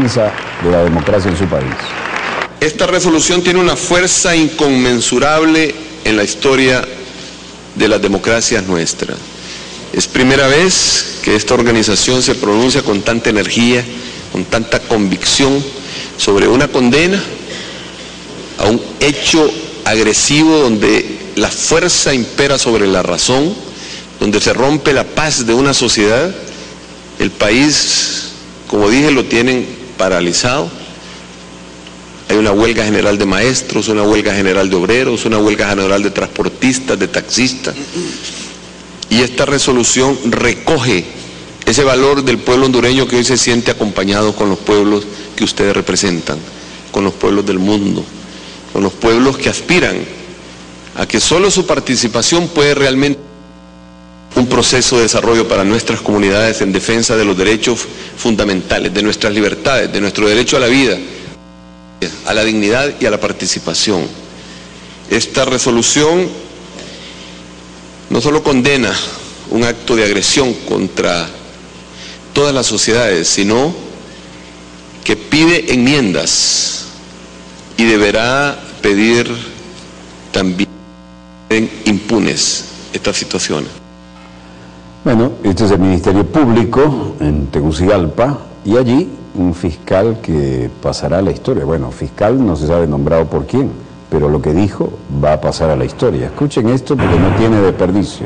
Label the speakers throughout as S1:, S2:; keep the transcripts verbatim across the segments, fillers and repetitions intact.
S1: defensa de la democracia en su país.
S2: Esta resolución tiene una fuerza inconmensurable en la historia de las democracias nuestras. Es primera vez que esta organización se pronuncia con tanta energía, con tanta convicción sobre una condena a un hecho agresivo donde la fuerza impera sobre la razón, donde se rompe la paz de una sociedad. El país, como dije, lo tienen paralizado. Hay una huelga general de maestros, una huelga general de obreros, una huelga general de transportistas, de taxistas. Y esta resolución recoge ese valor del pueblo hondureño que hoy se siente acompañado con los pueblos que ustedes representan, con los pueblos del mundo, con los pueblos que aspiran a que solo su participación puede realmente un proceso de desarrollo para nuestras comunidades en defensa de los derechos fundamentales, de nuestras libertades, de nuestro derecho a la vida, a la dignidad y a la participación. Esta resolución no solo condena un acto de agresión contra todas las sociedades, sino que pide enmiendas y deberá pedir también impunes estas situaciones.
S1: Bueno, este es el Ministerio Público en Tegucigalpa y allí un fiscal que pasará a la historia. Bueno, fiscal no se sabe nombrado por quién, pero lo que dijo va a pasar a la historia. Escuchen esto porque no tiene desperdicio.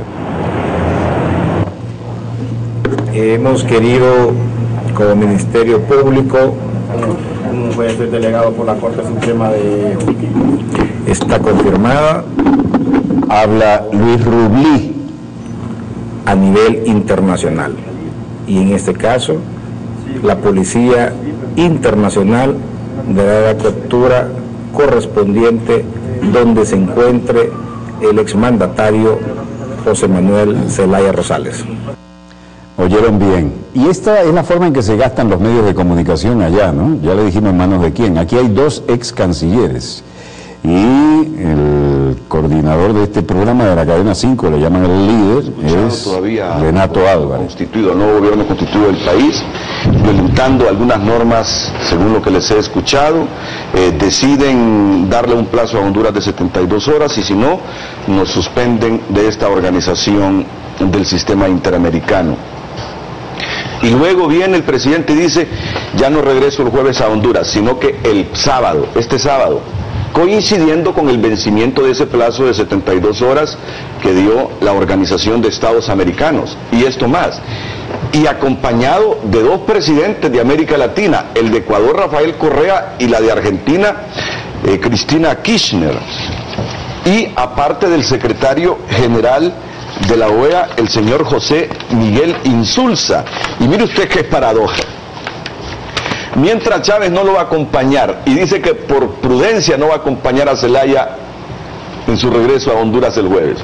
S3: Hemos querido, como Ministerio Público, un juez delegado por la Corte Suprema de Justicia. Está confirmada.
S1: Habla Luis Rublí.
S3: A nivel internacional. Y en este caso, la Policía Internacional dará la captura correspondiente donde se encuentre el exmandatario José Manuel Zelaya Rosales.
S1: Oyeron bien. Y esta es la forma en que se gastan los medios de comunicación allá, ¿no? Ya le dijimos en manos de quién. Aquí hay dos ex cancilleres. Y el coordinador de este programa de la cadena cinco, le llaman el líder, es Renato Álvarez.
S4: Constituido, el nuevo gobierno constituido del país, violentando algunas normas, según lo que les he escuchado, eh, deciden darle un plazo a Honduras de setenta y dos horas y si no, nos suspenden de esta organización del sistema interamericano. Y luego viene el presidente y dice, ya no regreso el jueves a Honduras, sino que el sábado, este sábado, coincidiendo con el vencimiento de ese plazo de setenta y dos horas que dio la Organización de Estados Americanos, y esto más, y acompañado de dos presidentes de América Latina, el de Ecuador, Rafael Correa, y la de Argentina, eh, Cristina Kirchner, y aparte del secretario general de la O E A, el señor José Miguel Insulza. Y mire usted qué paradoja. Mientras Chávez no lo va a acompañar y dice que por prudencia no va a acompañar a Zelaya en su regreso a Honduras el jueves.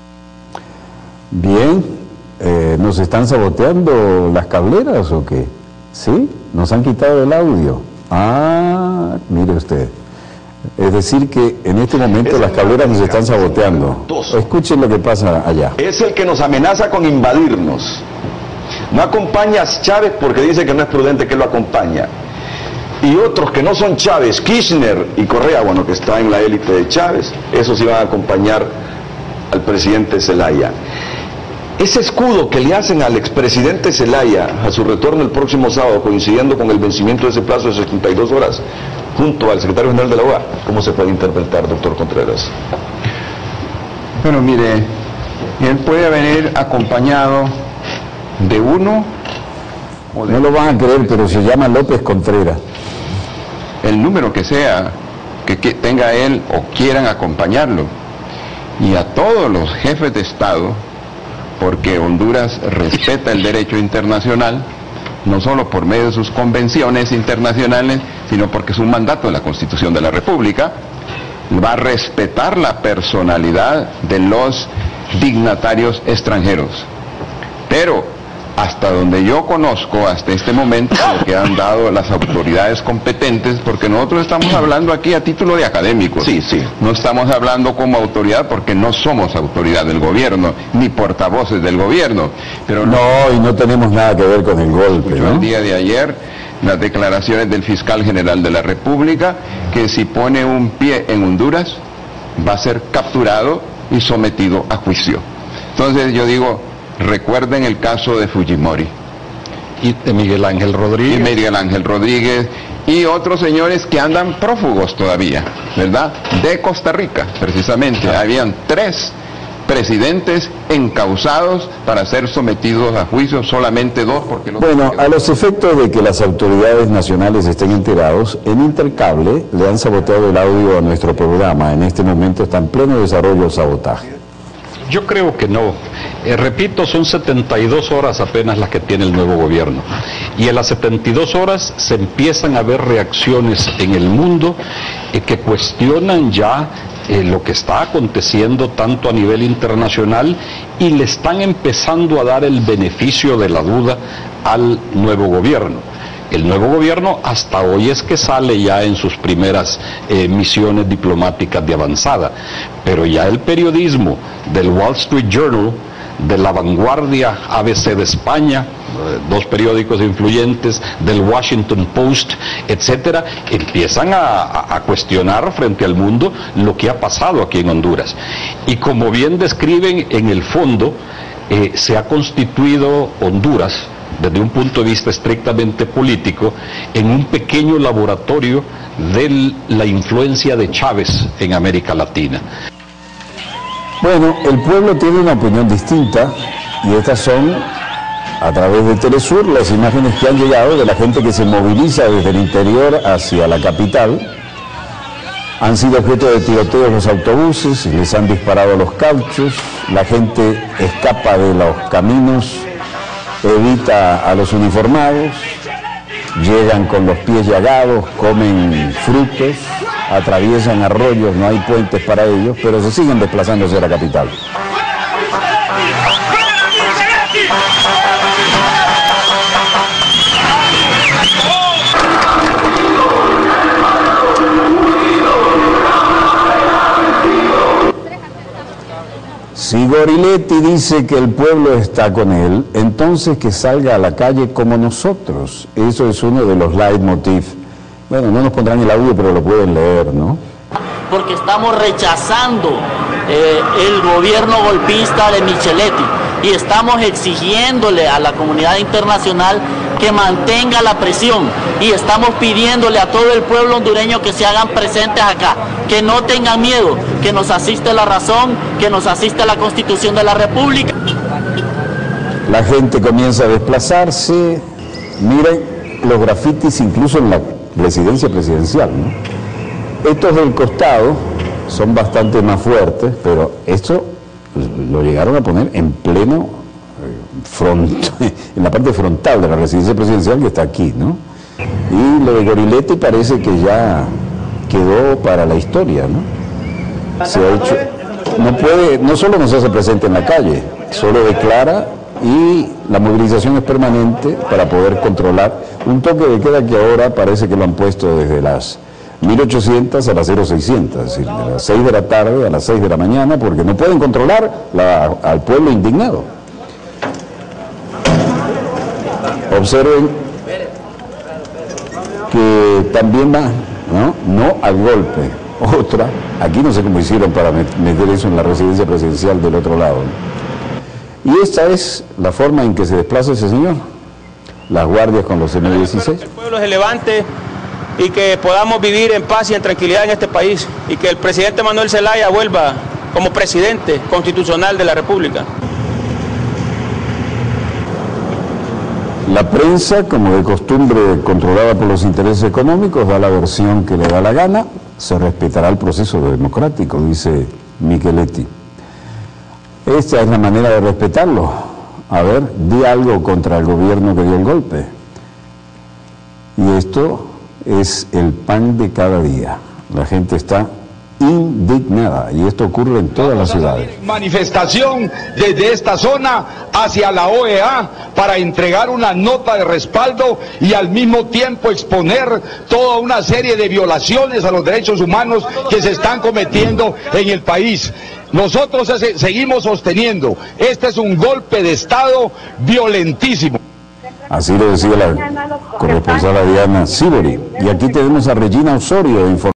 S1: Bien, eh, ¿nos están saboteando las cableras o qué? ¿Sí? ¿Nos han quitado el audio? Ah, mire usted. Es decir que en este momento las cableras nos están saboteando. Escuchen lo que pasa allá.
S4: Es el que nos amenaza con invadirnos. No acompaña a Chávez porque dice que no es prudente que lo acompaña. Y otros que no son Chávez, Kirchner y Correa, bueno, que está en la élite de Chávez, esos iban a acompañar al presidente Zelaya. Ese escudo que le hacen al expresidente Zelaya a su retorno el próximo sábado, coincidiendo con el vencimiento de ese plazo de setenta y dos horas, junto al secretario general de la O E A, ¿cómo se puede interpretar, doctor Contreras?
S5: Bueno, mire, él puede venir acompañado de uno o de...
S1: No lo van a creer, pero se llama López Contreras.
S5: El número que sea, que, que tenga él o quieran acompañarlo. Y a todos los jefes de Estado, porque Honduras respeta el derecho internacional, no solo por medio de sus convenciones internacionales, sino porque es un mandato de la Constitución de la República, va a respetar la personalidad de los dignatarios extranjeros. Pero hasta donde yo conozco, hasta este momento, lo que han dado las autoridades competentes, porque nosotros estamos hablando aquí a título de académicos.
S4: Sí, sí.
S5: No estamos hablando como autoridad porque no somos autoridad del gobierno, ni portavoces del gobierno. Pero
S1: no, y no tenemos nada que ver con el golpe, ¿no?
S5: El día de ayer las declaraciones del fiscal general de la República, que si pone un pie en Honduras, va a ser capturado y sometido a juicio. Entonces yo digo, recuerden el caso de Fujimori.
S6: Y de Miguel Ángel Rodríguez.
S5: Y Miguel Ángel Rodríguez y otros señores que andan prófugos todavía, ¿verdad? De Costa Rica, precisamente. Habían tres presidentes encausados para ser sometidos a juicio, solamente dos porque los...
S1: Bueno, a los efectos de que las autoridades nacionales estén enterados, en Intercable le han saboteado el audio a nuestro programa. En este momento está en pleno desarrollo el sabotaje.
S6: Yo creo que no. Eh, repito, son setenta y dos horas apenas las que tiene el nuevo gobierno. Y en las setenta y dos horas se empiezan a ver reacciones en el mundo eh, que cuestionan ya eh, lo que está aconteciendo tanto a nivel internacional y le están empezando a dar el beneficio de la duda al nuevo gobierno. El nuevo gobierno hasta hoy es que sale ya en sus primeras eh, misiones diplomáticas de avanzada, pero ya el periodismo del Wall Street Journal, de La Vanguardia, A B C de España, eh, dos periódicos influyentes, del Washington Post, etcétera, empiezan a, a, a cuestionar frente al mundo lo que ha pasado aquí en Honduras. Y como bien describen, en el fondo eh, se ha constituido Honduras, desde un punto de vista estrictamente político, en un pequeño laboratorio de la influencia de Chávez en América Latina.
S1: Bueno, el pueblo tiene una opinión distinta y estas son, a través de Telesur, las imágenes que han llegado de la gente que se moviliza desde el interior hacia la capital. Han sido objeto de tiroteos los autobuses, les han disparado los cauchos, la gente escapa de los caminos, evita a los uniformados, llegan con los pies llagados, comen frutos, atraviesan arroyos, no hay puentes para ellos, pero se siguen desplazándose a la capital. Si Goriletti dice que el pueblo está con él, entonces que salga a la calle como nosotros. Eso es uno de los leitmotiv. Bueno, no nos pondrán el audio, pero lo pueden leer, ¿no?
S7: Porque estamos rechazando eh, el gobierno golpista de Micheletti y estamos exigiéndole a la comunidad internacional que mantenga la presión y estamos pidiéndole a todo el pueblo hondureño que se hagan presentes acá, que no tengan miedo, que nos asiste la razón, que nos asiste la Constitución de la República.
S1: La gente comienza a desplazarse, miren los grafitis incluso en la residencia presidencial, ¿no? Estos del costado son bastante más fuertes, pero esto lo llegaron a poner en pleno front, en la parte frontal de la residencia presidencial que está aquí, ¿no? Y lo de Goriletti parece que ya quedó para la historia, ¿no? Se ha hecho, no puede, no solo no se hace presente en la calle, solo declara y la movilización es permanente para poder controlar un toque de queda que ahora parece que lo han puesto desde las mil ochocientas a las cero seiscientas, es decir, de las seis de la tarde a las seis de la mañana, porque no pueden controlar la, al pueblo indignado. Observen que también va, ¿no? No al golpe. Otra, aquí no sé cómo hicieron para meter eso en la residencia presidencial del otro lado, ¿no? Y esta es la forma en que se desplaza ese señor. Las guardias con los eme dieciséis.
S8: Que el pueblo se levante y que podamos vivir en paz y en tranquilidad en este país y que el presidente Manuel Zelaya vuelva como presidente constitucional de la República.
S1: La prensa, como de costumbre controlada por los intereses económicos, da la versión que le da la gana. Se respetará el proceso democrático, dice Micheletti. Esta es la manera de respetarlo. A ver, di algo contra el gobierno que dio el golpe. Y esto es el pan de cada día. La gente está indignada y esto ocurre en todas las ciudades.
S9: Manifestación desde esta zona hacia la O E A para entregar una nota de respaldo y al mismo tiempo exponer toda una serie de violaciones a los derechos humanos que se están cometiendo en el país. Nosotros seguimos sosteniendo, este es un golpe de Estado violentísimo.
S1: Así lo decía la corresponsal Diana Sibori. Y aquí tenemos a Regina Osorio informando.